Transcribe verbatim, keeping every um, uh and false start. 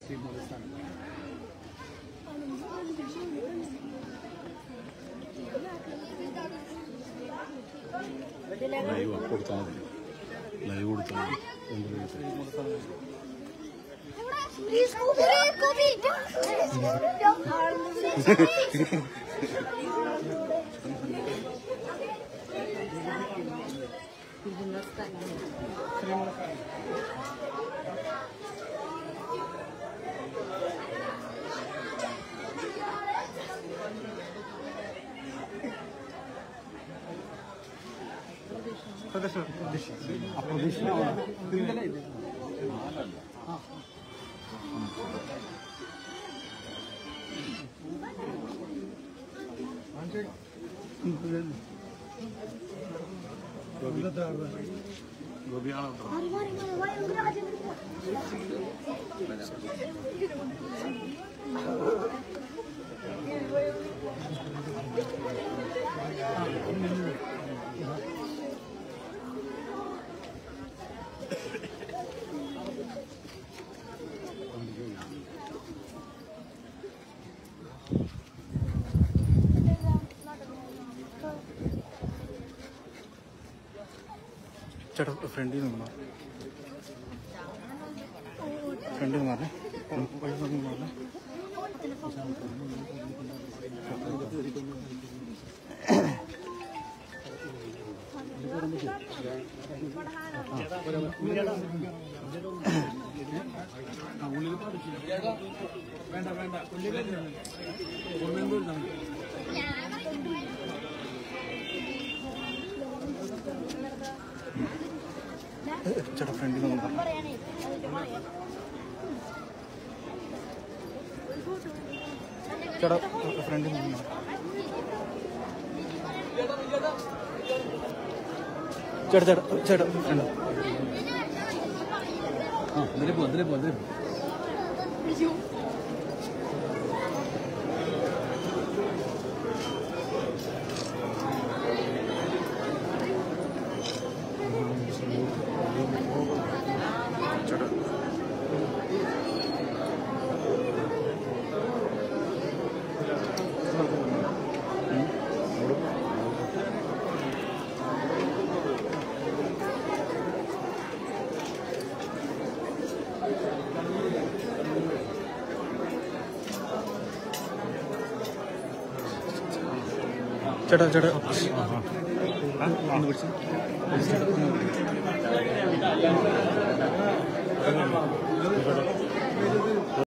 live കൊടുത്താൽ മതി live കൊടുത്താൽ ചേട്ടാ ഫ്രണ്ടിൽ നിന്ന് ഫ്രണ്ടിൽ നിന്ന് മാറേ മാറേ വേണ്ട വേണ്ട ചേട്ടാ ഫ്രണ്ടിൽ നിന്ന് ചേട്ടാ ഫ്രണ്ടിൽ നിന്ന് ചേട്ടാ ചേട്ടാ ചേട്ടാ ആ അതിലേ പോ അതിലേ പോ അതിലേ പോ ചേട്ടാ ചേട്ടാ ഒന്ന് പിടിച്ച്